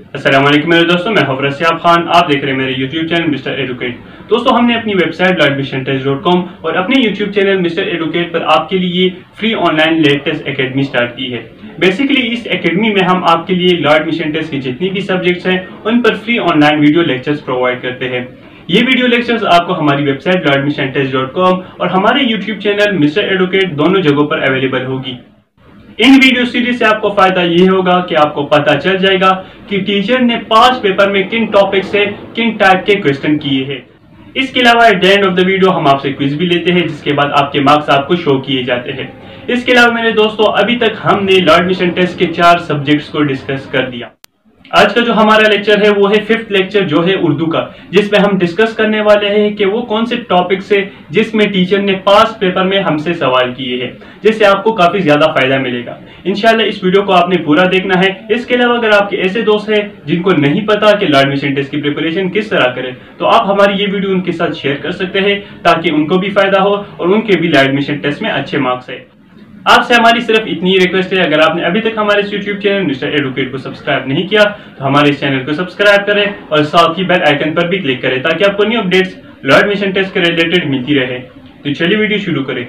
अस्सलाम वालेकुम मेरे दोस्तों, मैं हफरत सियाब खान। आप देख रहे हैं मेरे YouTube चैनल मिस्टर एडुकेट। दोस्तों, हमने अपनी वेबसाइट LordMissionTest.com और अपने YouTube चैनल मिस्टर एडुकेट पर आपके लिए free online LAT test academy start की है। बेसिकली इस एकेडमी में हम आपके लिए लॉर्ड मिशन टेस्ट के जितनी भी सब्जेक्ट्स हैं उन पर free online video lectures provide करते हैं। ये वीडियो लेक्चर्स आपको हमारी वेबसाइट LordMissionTest.com और हमारे YouTube चैनल मिस्टर एडुकेट दोनों जगहों पर अवेलेबल होगी। इन वीडियो सीरीज से आपको फायदा ये होगा कि आपको पता चल जाएगा कि टीचर ने पास्ट पेपर में किन टॉपिक से किन टाइप के क्वेश्चन किए हैं। इसके अलावा at the end of the video हम आपसे क्विज भी लेते हैं, जिसके बाद आपके मार्क्स आपको शो किए जाते हैं। इसके अलावा मेरे दोस्तों, अभी तक हमने लॉर्ड मिशन टेस्ट के 4 सब्जेक्ट्स को डिस्कस कर दिया। आज का जो हमारा लेक्चर है वो है 5th लेक्चर, जो है उर्दू का, जिसमें हम डिस्कस करने वाले हैं कि वो कौन से टॉपिक्स है जिसमें टीचर ने पास्ट पेपर में हमसे सवाल किए हैं, जिससे आपको काफी ज्यादा फायदा मिलेगा। इंशाल्लाह इस वीडियो को आपने पूरा देखना है। इसके अलावा अगर आपके ऐसे दोस्त हैं जिनको नहीं पता कि लॉर्ड मिशन टेस्ट की प्रिपरेशन किस तरह करें, तो आप हमारी ये वीडियो उनके साथ शेयर कर सकते हैं ताकि उनको भी फायदा हो और उनके भी लॉर्ड मिशन टेस्ट में अच्छे मार्क्स है। आपसे हमारी सिर्फ इतनी रिक्वेस्ट है, अगर आपने अभी तक हमारे YouTube चैनल मिस्टर एडुकेट को सब्सक्राइब नहीं किया तो हमारे इस चैनल को सब्सक्राइब करें और साथ ही बेल आइकन पर भी क्लिक करें ताकि आपको new updates law admission test के रिलेटेड मिलती रहे। तो चलिए वीडियो शुरू करें।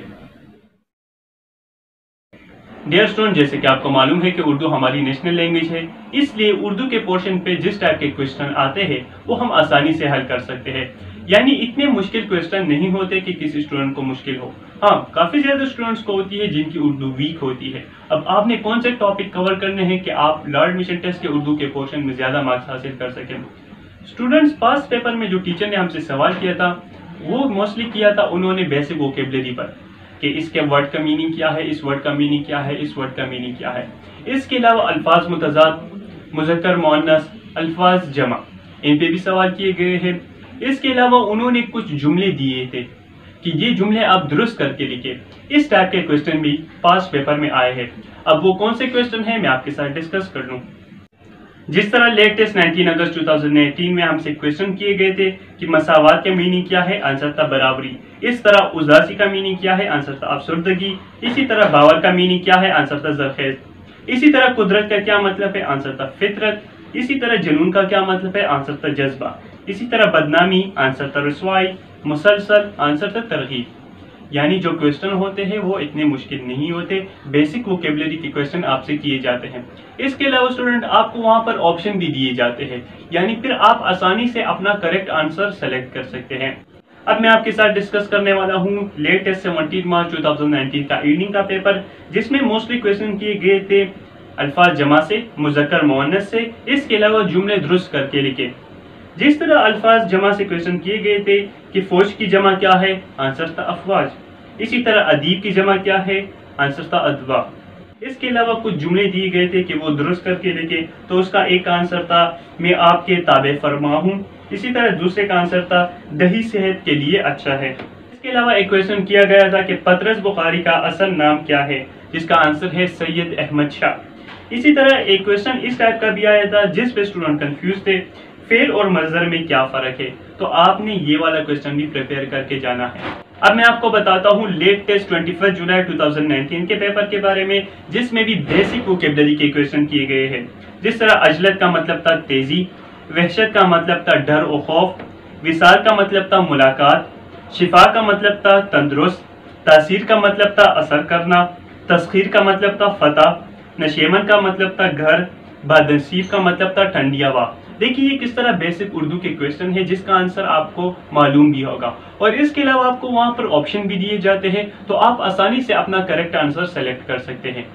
डियर स्टूडेंट, जैसे कि आपको मालूम है कि उर्दू हमारी नेशनल लैंग्वेज है, इसलिए उर्दू के पोर्शन पे जिस टाइप के क्वेश्चन आते हैं वो हम आसानी से हल कर सकते हैं। यानी इतने मुश्किल क्वेश्चन नहीं होते कि किसी स्टूडेंट को मुश्किल हो। हाँ, काफी ज्यादा स्टूडेंट्स को होती है जिनकी उर्दू वीक होती है। अब आपने कौन से टॉपिक कवर करने हैं कि आप लॉर्ड मिशन टेस्ट के उर्दू के पोर्शन में ज्यादा मार्क्स हासिल कर सकें। स्टूडेंट्स, पास्ट पेपर में जो टीचर ने हमसे सवाल किया था वो मोस्टली किया था उन्होंने बेसिक वोकेबलरी पर, कि इसके वर्ड का मीनिंग क्या है, इस वर्ड का मीनिंग क्या है, इस वर्ड का मीनिंग क्या है। इसके अलावा अल्फाज मुतजाद, मुज़क्कर मुअन्नस, अल्फाज जमा, इन पे भी सवाल किए गए हैं। इसके अलावा उन्होंने कुछ जुमले दिए थे कि ये जुमले आप दुरुस्त करके लिखे। इस टाइप के क्वेश्चन भी पास्ट पेपर में आए हैं। अब वो कौन से क्वेश्चन हैं मैं आपके साथ डिस्कस कर लूं। जिस तरह लेटेस्ट 19 अगस्त 2018 में हमसे क्वेश्चन किए गए थे कि मसावात का मीनिंग क्या है, आंसर था बराबरी। इस तरह उदासी का मीनिंग क्या है, आंसर था अफसरदगी। इसी तरह बावर का मीनिंग क्या है, आंसर था जरखेज। इसी तरह कुदरत का क्या मतलब है, आंसर था फितरत। इसी तरह जुनून का क्या मतलब है, आंसर था जज्बा। इसी तरह बदनामी, आंसर था रुसवाई। मुसलसल, आंसर था तरगीब। यानी जो क्वेश्चन होते हैं वो इतने मुश्किल नहीं होते, बेसिक वोकेबलरी के क्वेश्चन आपसे किए जाते हैं। इसके अलावा स्टूडेंट, आपको वहां पर ऑप्शन भी दिए जाते हैं, यानी फिर आप आसानी से अपना करेक्ट आंसर सेलेक्ट कर सकते हैं। अब मैं आपके साथ डिस्कस करने वाला हूँ लेटेस्ट 17 मार्च 2019 का इवनिंग का पेपर, जिसमें मोस्टली क्वेश्चन किए गए थे अल्फाज जमा से, मुज़क्कर मुअन्नस से। इसके अलावा जुमले दुरुस्त करके लिखे। जिस तरह अल्फाज जमा से क्वेश्चन किए गए थे कि फौज की जमा क्या है, आंसर था अफवाज। इसी तरह अदीब की जमा क्या है, आंसर था अदवा। इसके अलावा कुछ जुमले दिए गए थे कि वो दुरुस्त करके लिखे, तो उसका एक आंसर था मैं आपके ताबे फरमा हूँ। इसी तरह दूसरे का आंसर था दही सेहत के लिए अच्छा है। इसके अलावा एक क्वेश्चन किया गया था कि पतरस बुखारी का असल नाम क्या है, जिसका आंसर है सैयद अहमद शाह। इसी तरह एक क्वेश्चन इस टाइप का भी आया था जिस पे स्टूडेंट कंफ्यूज थे, फेल और मजदर में क्या फर्क है, तो आपने ये वाला क्वेश्चन भी प्रिपेयर करके जाना है। अब मैं आपको बताता हूँ लेटेस्ट 21 जुलाई 2019 के पेपर के बारे में, जिसमें भी बेसिक वोकेबलरी के क्वेश्चन किए गए हैं। जिस तरह अजलत का मतलब था तेजी, वहशत का मतलब था डर और खौफ, विसाल का मतलब था मुलाकात, शिफा का मतलब था तंदुरुस्त, तासीर का मतलब था असर करना, तस्खीर का मतलब था फतह, नशेमन का मतलब था घर, बदनसीब का मतलब था ठंडी हवा। देखिए ये किस तरह बेसिक उर्दू के क्वेश्चन है जिसका आंसर आपको मालूम भी होगा, और इसके अलावा आपको वहां पर ऑप्शन भी दिए जाते हैं, तो आप आसानी से अपना करेक्ट आंसर सेलेक्ट कर सकते हैं।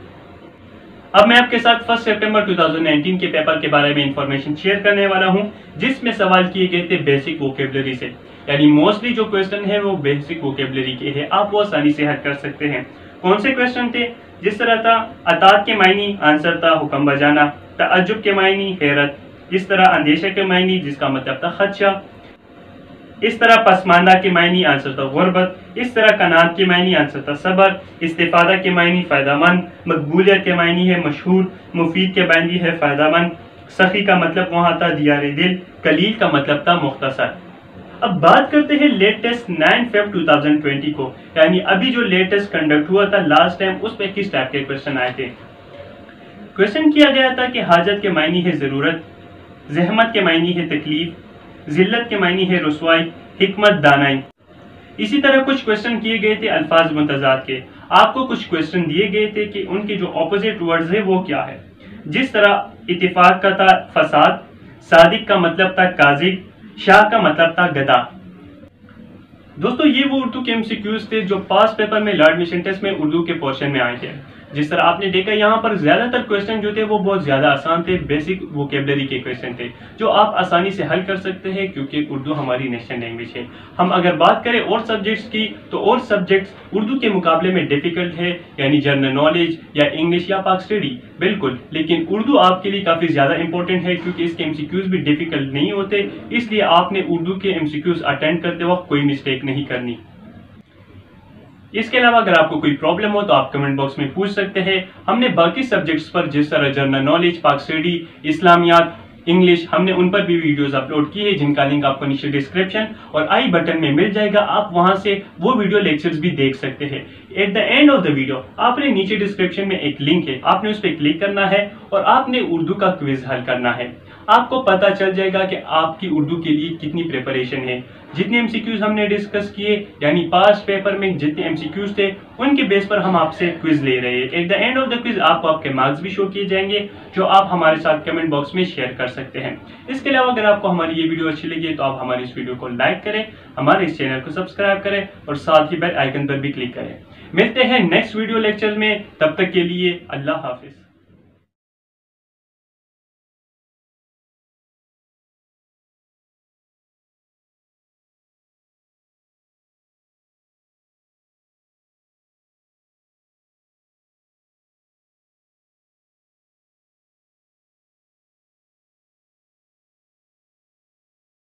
अब मैं आपके साथ 1 सितंबर 2019 के पेपर के बारे में इंफॉर्मेशन शेयर करने वाला हूं, जिसमें सवाल किए गए थे बेसिक वोकेबलरी से। यानी मोस्टली जो क्वेश्चन है वो बेसिक वोकेबलरी के है, आप वो आसानी से हल कर सकते हैं। कौन से क्वेश्चन थे? जिस तरह था अतात के मायनी, आंसर था हुक्म बजाना। तअज्जुब के मायनी हैरत। इस तरह अंदेशा के मायनी, जिसका मतलब था खदशा। इस तरह पसमानदा के मायनी, आंसर था गुर्बत। इस तरह कनात के मायनी, आंसर था सबर। इस्तिफादा के मायनी फायदामंद। मकबूलियत के मायनी है मशहूर। मुफीद के मायनी है फायदामंद। सखी का मतलब वहां था दियारे दिल। कलील का मतलब था मुख्तसर। अब बात करते हैं लेटेस्ट 9 फेब 2020 को, यानी अभी जो लेटेस्ट कंडक्ट हुआ था लास्ट टाइम, उस पर किस टाइप के क्वेश्चन आए थे। क्वेश्चन किया गया था कि हाजत के मायनी है जरूरत, ज़हमत के मायने है तकलीफ, ज़िल्लत के मायने है रुसवाई, हिकमत दानाई। इसी तरह कुछ क्वेश्चन किए गए थे अल्फाज मुतज़ाद के। आपको कुछ क्वेश्चन दिए गए थे कि उनके जो ऑपोजिट वर्ड्स है वो क्या है। जिस तरह इत्तिफाक का था फसाद, सादिक का मतलब था काजिब, शाह का मतलब था गदा। दोस्तों ये वो उर्दू के एमसीक्यूज थे जो पास पेपर में लॉर्ड मिशन टेस्ट में उर्दू के पोर्शन में आए थे। जिस तरह आपने देखा यहाँ पर ज्यादातर क्वेश्चन जो थे वो बहुत ज्यादा आसान थे, बेसिक वोकेबलरी के क्वेश्चन थे जो आप आसानी से हल कर सकते हैं क्योंकि उर्दू हमारी नेशनल लैंग्वेज है। हम अगर बात करें और सब्जेक्ट्स की तो और सब्जेक्ट्स उर्दू के मुकाबले में डिफिकल्ट है, यानी जनरल नॉलेज या इंग्लिश या पाक स्टडी बिल्कुल, लेकिन उर्दू आपके लिए काफी ज्यादा इंपॉर्टेंट है क्योंकि इसके एमसीक्यूज भी डिफिकल्ट नहीं होते, इसलिए आपने उर्दू के एमसीक्यूज अटेंड करते वक्त कोई मिस्टेक नहीं करनी। इसके अलावा अगर आपको कोई प्रॉब्लम हो तो आप कमेंट बॉक्स में पूछ सकते हैं। हमने बाकी सब्जेक्ट्स पर जिस तरह जनरल नॉलेज, पाक स्टडी, इस्लामियात, इंग्लिश, हमने उन पर भी वीडियोस अपलोड की है जिनका लिंक आपको नीचे डिस्क्रिप्शन और आई बटन में मिल जाएगा। आप वहां से वो वीडियो लेक्चर्स भी देख सकते हैं। At the end of the video आपने नीचे डिस्क्रिप्शन में एक लिंक है, आपने उस पर क्लिक करना है और आपने उर्दू का क्विज हल करना है। आपको पता चल जाएगा कि आपकी उर्दू के लिए कितनी प्रिपरेशन है। जितने एमसीक्यूज हमने डिस्कस किए यानी पास्ट पेपर में जितने एमसीक्यूज थे उनके बेस पर हम आपसे क्विज ले रहे हैं। At the end of the quiz आपको आपके मार्क्स भी शो किए जाएंगे जो आप हमारे साथ कमेंट बॉक्स में शेयर कर सकते हैं। इसके अलावा अगर आपको हमारी ये वीडियो अच्छी लगी तो आप हमारी इस वीडियो को लाइक करें, हमारे इस चैनल को सब्सक्राइब करें और साथ ही बेल आइकन पर भी क्लिक करें। मिलते हैं नेक्स्ट वीडियो लेक्चर में, तब तक के लिए अल्लाह हाफिज।